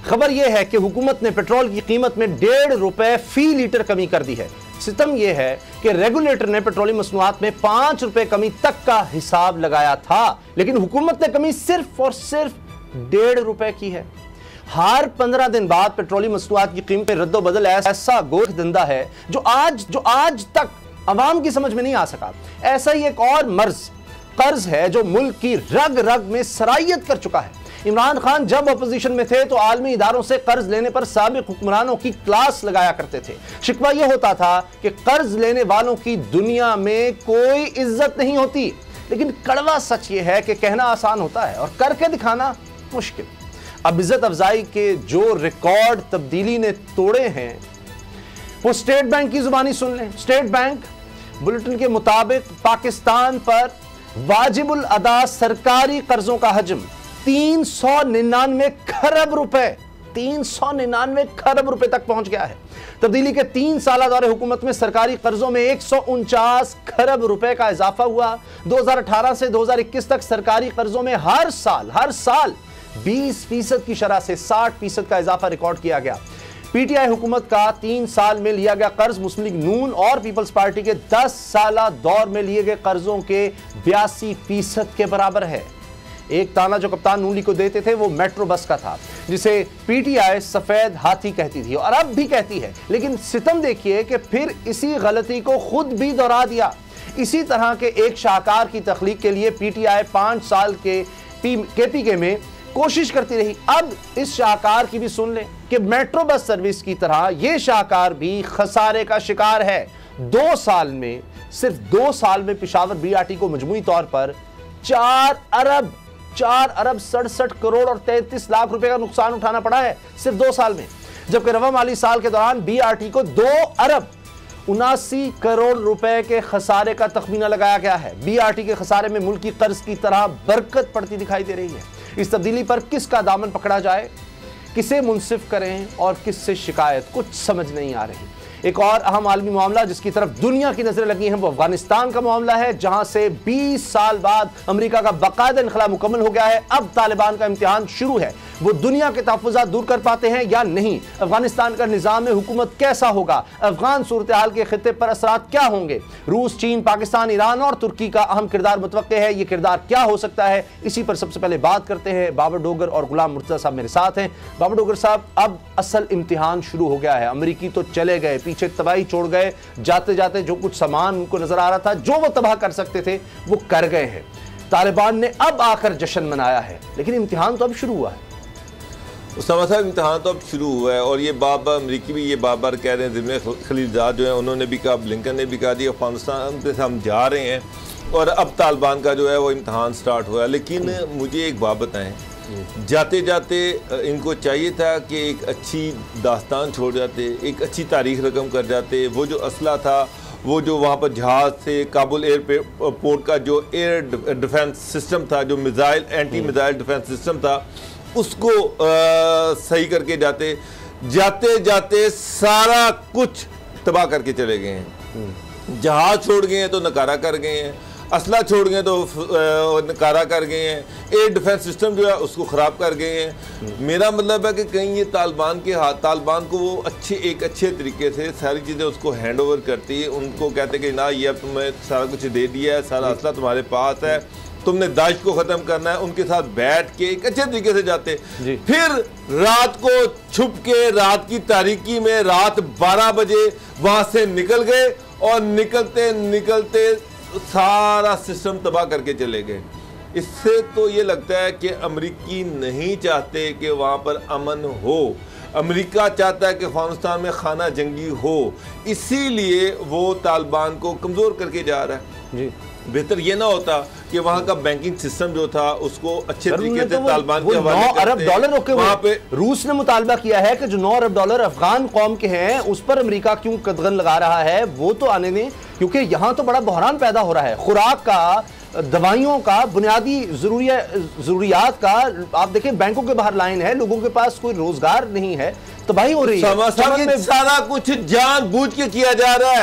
खबर यह है कि हुकूमत ने पेट्रोल की कीमत में 1.5 रुपए फी लीटर कमी कर दी है। सितम यह है कि रेगुलेटर ने पेट्रोलियम मसनूआत में 5 रुपए कमी तक का हिसाब लगाया था, लेकिन हुकूमत ने कमी सिर्फ और सिर्फ 1.5 रुपए की है। हर 15 दिन बाद पेट्रोलियम मसनूआत की कीमत में रद्दोबदल ऐसा गोश्त धंधा है जो आज तक अवाम की समझ में नहीं आ सका। ऐसा ही एक और कर्ज है जो मुल्क की रग रग में सरायत कर चुका है। इमरान खान जब अपोजिशन में थे तो आलमी इदारों से कर्ज लेने पर साबिक हुक्मरानों की क्लास लगाया करते थे। शिकवा यह होता था कि कर्ज लेने वालों की दुनिया में कोई इज्जत नहीं होती, लेकिन कड़वा सच यह है कि कहना आसान होता है और करके दिखाना मुश्किल। अब इज्जत अफजाई के जो रिकॉर्ड तब्दीली ने तोड़े हैं वो स्टेट बैंक की जुबानी सुन लें। स्टेट बैंक बुलेटिन के मुताबिक पाकिस्तान पर वाजिबुल अदा सरकारी कर्जों का हजम 399 खरब रुपए 399 खरब रुपए तक पहुंच गया है। तब्दीली के 3 साल दौरे हुकूमत में सरकारी कर्जों में 149 खरब रुपए का इजाफा हुआ। 2018 से 2021 तक सरकारी कर्जों में हर साल 20% की शरह से 60% का इजाफा रिकॉर्ड किया गया। पीटीआई हुकूमत का 3 साल में लिया गया कर्ज मुस्लिम लीग नून और पीपल्स पार्टी के 10 साला दौर में लिए गए कर्जों के 82% के बराबर है। एक ताना जो कप्तान नून लीग को देते थे वो मेट्रो बस का था, जिसे पीटीआई सफेद हाथी कहती थी और अब भी कहती है। लेकिन सितम देखिए कि फिर इसी गलती को खुद भी दोहरा दिया। इसी तरह के एक शाहकार की तख्लीक के लिए पीटीआई 5 साल के केपीके में कोशिश करती रही। अब इस शाहकार की भी सुन लें कि मेट्रो बस सर्विस की तरह यह शाहकार भी खसारे का शिकार है। 2 साल में, सिर्फ 2 साल में पेशावर बीआरटी को मजमूई तौर पर 4 अरब 67 करोड़ और 33 लाख रुपए का नुकसान उठाना पड़ा है सिर्फ 2 साल में, जबकि रवा माली साल के दौरान बीआरटी को 2 अरब 79 करोड़ रुपए के खसारे का तखमीना लगाया गया है। बीआरटी के खसारे में मुल्क की कर्ज की तरह बरकत पड़ती दिखाई दे रही है। इस तब्दीली पर किसका दामन पकड़ा जाए, किसे मुंसिफ करें और किससे शिकायत, कुछ समझ नहीं आ रही। एक और अहम आलमी मामला जिसकी तरफ दुनिया की नजरें लगी हैं वो अफगानिस्तान का मामला है, जहां से 20 साल बाद अमेरिका का बाकायदा इनखला मुकम्मल हो गया है। अब तालिबान का इम्तिहान शुरू है, वो दुनिया के तहफ़्फ़ुज़ात दूर कर पाते हैं या नहीं। अफगानिस्तान का निज़ाम हुकूमत कैसा होगा, अफगान सूरत हाल के खित्ते पर असरात क्या होंगे। रूस, चीन, पाकिस्तान, ईरान और तुर्की का अहम किरदार मुतवक्के है। ये किरदार क्या हो सकता है, इसी पर सबसे पहले बात करते हैं। बाबर डोगर और गुलाम मुर्तज़ा साहब मेरे साथ हैं। बाबर डोगर साहब, अब असल इम्तिहान शुरू हो गया है। अमरीकी तो चले गए, पीछे तबाही छोड़ गए, जाते जाते जो कुछ सामान उनको नजर आ रहा था जो वो तबाह कर सकते थे वो कर गए हैं। तालिबान ने अब आकर जश्न मनाया है, लेकिन इम्तिहान तो अब शुरू हुआ है। उस्ताद साहब, इम्तिहान तो अब शुरू हुआ है और ये बार-बार अमरीकी भी ये बार-बार कह रहे हैं। ज़िम्मे खलीलजाद जो है उन्होंने भी कहा, ब्लिंकन ने भी कहा दिया अफगानिस्तान से हम जा रहे हैं और अब तालिबान का जो है वो इम्तिहान स्टार्ट हुआ है। लेकिन मुझे एक बात बताएं, जाते जाते इनको चाहिए था कि एक अच्छी दास्तान छोड़ जाते, एक अच्छी तारीख रकम कर जाते। वो जो असला था, वो जो वहाँ पर जहाज़ से काबुल एयरपोर्ट का जो एयर डिफेंस सिस्टम था, जो missile anti missile defence system था, उसको सही करके जाते जाते सारा कुछ तबाह करके चले गए हैं। जहाज़ छोड़ गए हैं तो नकारा कर गए हैं, असला छोड़ गए तो नकारा कर गए हैं, एयर डिफेंस सिस्टम जो है उसको ख़राब कर गए हैं। मेरा मतलब है कि कहीं ये तालिबान के हाथ, तालिबान को वो एक अच्छे तरीके से सारी चीज़ें उसको हैंड ओवर करती है। उनको कहते कि ना, ये अब तुम्हें सारा कुछ दे दिया है, सारा असला तुम्हारे पास है, तुमने दाइश को ख़त्म करना है। उनके साथ बैठ के एक अच्छे तरीके से जाते, फिर रात को छुप के रात की तारीकी में रात 12 बजे वहाँ से निकल गए और निकलते निकलते सारा सिस्टम तबाह करके चले गए। इससे तो ये लगता है कि अमेरिकी नहीं चाहते कि वहाँ पर अमन हो। अमेरिका चाहता है कि अफगानिस्तान में खाना जंगी हो, इसीलिए वो तालिबान को कमज़ोर करके जा रहा है। जी, बेहतर ये ना होता कि वहाँ का बैंकिंग सिस्टम जो था उसको अच्छे तरीके से तालिबान के हवाले करते। 9 अरब डॉलर रोके वहाँ पे रूस ने मुतालबा किया है कि जो 9 अरब डॉलर अफगान कौम के हैं उस पर अमेरिका क्यों कदगन लगा रहा है, वो तो आने दें, क्योंकि यहाँ तो बड़ा बहरान पैदा हो रहा है। खुराक का, दवाइयों का, बुनियादी जरूरियात का। आप देखें, बैंकों के बाहर लाइन है, लोगों के पास कोई रोजगार नहीं है, तबाही हो रही है। सारा कुछ जानबूझ के किया जा रहा है।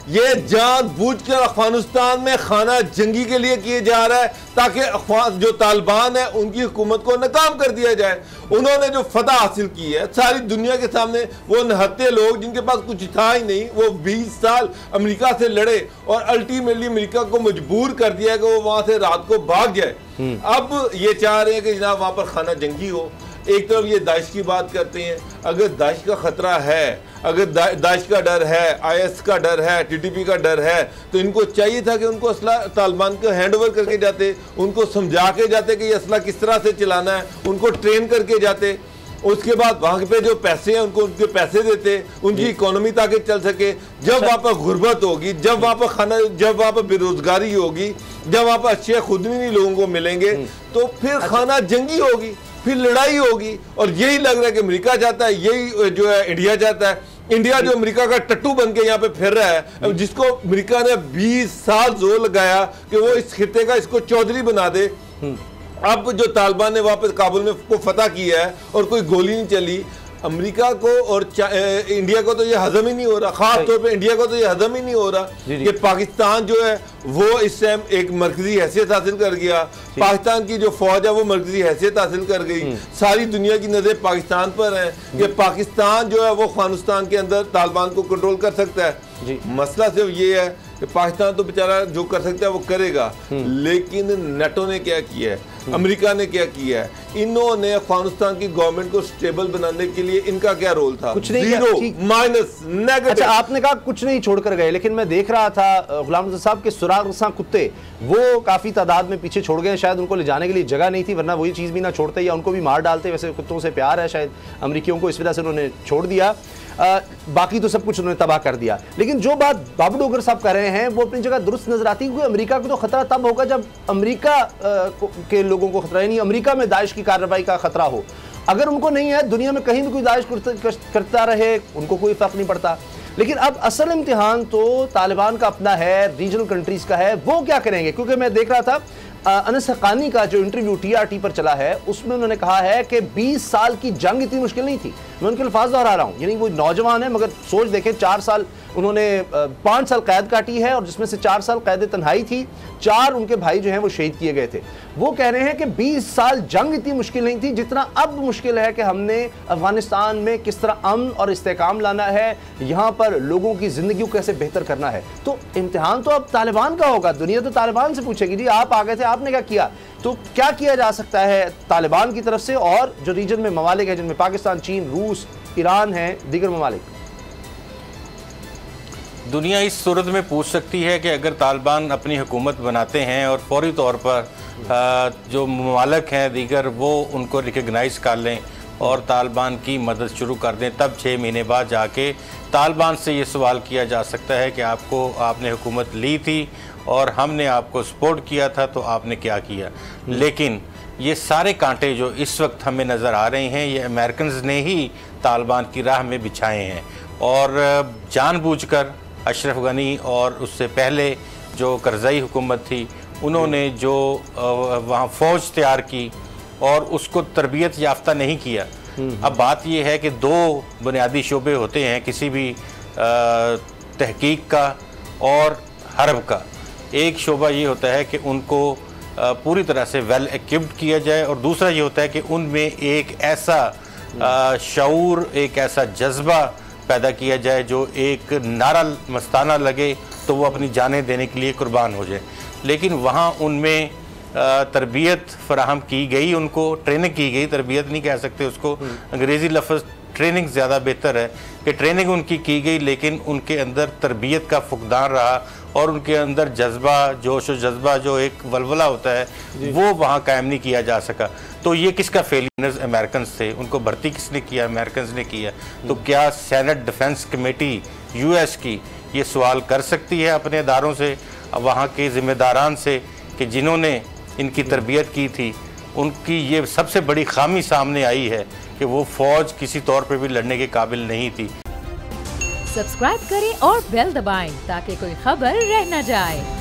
ये जानबूझकर अफगानिस्तान में खाना जंगी के लिए किए जा रहा है ताकि जो तालिबान है उनकी हुकूमत को नाकाम कर दिया जाए। उन्होंने जो फतह हासिल की है सारी दुनिया के सामने, वो निहत्थे लोग जिनके पास कुछ था ही नहीं, वो 20 साल अमेरिका से लड़े और अल्टीमेटली अमेरिका को मजबूर कर दिया है कि वो वहां से रात को भाग जाए। अब ये चाह रहे हैं कि जनाब वहां पर खाना जंगी हो। एक तरफ ये दाइश की बात करते हैं, अगर दाइश का खतरा है, अगर दाइश का डर है, IS का डर है, TTP का डर है, तो इनको चाहिए था कि उनको असला तालिबान को हैंड ओवर करके जाते, उनको समझा के जाते कि ये असला किस तरह से चलाना है, उनको ट्रेन करके जाते। उसके बाद वहाँ पे जो पैसे हैं उनको उनके पैसे देते, उनकी इकोनॉमी ताकि चल सके। जब वहाँ पर गुर्बत होगी, जब वहाँ पर खाना, जब वहाँ पर बेरोजगारी होगी, जब वहाँ पर अच्छे खुदनी लोगों को मिलेंगे, तो फिर खाना जंगी होगी, फिर लड़ाई होगी। और यही लग रहा है कि अमेरिका चाहता है, यही जो है इंडिया चाहता है। इंडिया जो अमेरिका का टट्टू बन के यहाँ पे फिर रहा है, जिसको अमेरिका ने 20 साल जोर लगाया कि वो इस खित्ते का इसको चौधरी बना दे। अब जो तालिबान ने वहां पर काबुल में को फतह किया है और कोई गोली नहीं चली, अमेरिका को और इंडिया को तो ये हजम ही नहीं हो रहा, खास तौर पे इंडिया को तो ये हजम ही नहीं हो रहा कि पाकिस्तान जो है वो इस टाइम एक मरकजी हैसियत हासिल कर गया। पाकिस्तान की जो फौज है वो मरकजी हैसियत हासिल कर गई। सारी दुनिया की नजर पाकिस्तान पर है कि पाकिस्तान जो है वो अफगानिस्तान के अंदर तालिबान को कंट्रोल कर सकता है। मसला सिर्फ ये है कि पाकिस्तान तो बेचारा जो कर सकता है वो करेगा, लेकिन नेटो ने क्या किया है, अमेरिका ने क्या किया है, इन्होंने अफगानिस्तान की गवर्नमेंट को स्टेबल बनाने के लिए इनका क्या रोल था? कुछ नहीं, जीरो, माइनस, नेगेटिव। अच्छा, आपने कहा कुछ नहीं छोड़कर गए, लेकिन मैं देख रहा था गुलाम रजा साहब के सुराग रसा कुत्ते वो काफी तादाद में पीछे छोड़ गए। शायद उनको ले जाने के लिए जगह नहीं थी, वरना वही चीज भी ना छोड़ते या उनको भी मार डालते। वैसे कुत्तों से प्यार है शायद अमेरिकियों को, इस वजह से उन्होंने छोड़ दिया। बाकी तो सब कुछ उन्होंने तबाह कर दिया। लेकिन जो बात बाबू डोगर साहब कर रहे हैं वो अपनी जगह दुरुस्त नजर आती है, क्योंकि अमेरिका को तो खतरा तब होगा जब अमेरिका के लोगों को खतरा, यानी अमेरिका में दाइश की कार्रवाई का खतरा हो। अगर उनको नहीं है, दुनिया में कहीं भी कोई दाइश करता रहे, उनको कोई फर्क नहीं पड़ता। लेकिन अब असल इम्तिहान तो तालिबान का अपना है, रीजनल कंट्रीज का है। वो क्या करेंगे? क्योंकि मैं देख रहा था अनस हक्कानी का जो इंटरव्यू TRT पर चला है, उसमें उन्होंने कहा है कि 20 साल की जंग इतनी मुश्किल नहीं थी। मैं उनके अल्फाज दोहरा रहा हूं, यानी वो नौजवान है, मगर सोच देखें 4 साल उन्होंने 5 साल कैद काटी है और जिसमें से 4 साल कैद तन्हाई थी, 4 उनके भाई जो हैं वो शहीद किए गए थे। वो कह रहे हैं कि 20 साल जंग इतनी मुश्किल नहीं थी जितना अब मुश्किल है कि हमने अफगानिस्तान में किस तरह अमन और इस्तेकाम लाना है, यहाँ पर लोगों की जिंदगी को कैसे बेहतर करना है। तो इम्तिहान तो अब तालिबान का होगा। दुनिया तो तालिबान से पूछेगी, जी आप आ गए थे, आपने क्या किया? तो क्या किया जा सकता है तालिबान की तरफ से और जो रीजन में ममालिक है जिनमें पाकिस्तान, चीन, रूस, ईरान है, दीगर ममालिक? दुनिया इस सूरत में पूछ सकती है कि अगर तालिबान अपनी हुकूमत बनाते हैं और फौरी तौर पर जो ममालिक हैं दीगर वो उनको रिकगनाइज़ कर लें और तालिबान की मदद शुरू कर दें, तब 6 महीने बाद जाके तालिबान से ये सवाल किया जा सकता है कि आपने हुकूमत ली थी और हमने आपको सपोर्ट किया था, तो आपने क्या किया। लेकिन ये सारे कांटे जो इस वक्त हमें नज़र आ रहे हैं, ये अमेरिकन्स ने ही तालिबान की राह में बिछाए हैं और जानबूझकर अशरफ गनी और उससे पहले जो करज़ई हुकूमत थी, उन्होंने जो वहाँ फ़ौज तैयार की और उसको तरबियत याफ्ता नहीं किया। अब बात यह है कि 2 बुनियादी शोबे होते हैं किसी भी तहकीक का और हर्ब का। एक शोबा ये होता है कि उनको पूरी तरह से वेल इक्विप्ड किया जाए और दूसरा ये होता है कि उनमें एक ऐसा शऊर, एक ऐसा जज्बा पैदा किया जाए जो एक नारा मस्ताना लगे तो वो अपनी जानें देने के लिए कुर्बान हो जाए। लेकिन वहाँ उनमें तरबियत फराहम की गई, उनको ट्रेनिंग की गई, तरबियत नहीं कह सकते उसको, अंग्रेज़ी लफ्ज़ ट्रेनिंग ज़्यादा बेहतर है कि ट्रेनिंग उनकी की गई, लेकिन उनके अंदर तरबियत का फुकदान रहा और उनके अंदर जज्बा, जोश और जज्बा जो एक वलवला होता है, वो वहाँ कायम नहीं किया जा सका। तो ये किसका फेलियर? अमेरिकन थे। उनको भर्ती किसने किया? अमेरिकन ने किया। तो क्या सेनेट डिफेंस कमेटी US की ये सवाल कर सकती है अपने इदारों से, वहाँ के ज़िम्मेदारान से, कि जिन्होंने इनकी तरबियत की थी, उनकी ये सबसे बड़ी खामी सामने आई है कि वो फ़ौज किसी तौर पे भी लड़ने के काबिल नहीं थी। सब्सक्राइब करें और बेल दबाएं ताकि कोई खबर रह न जाए।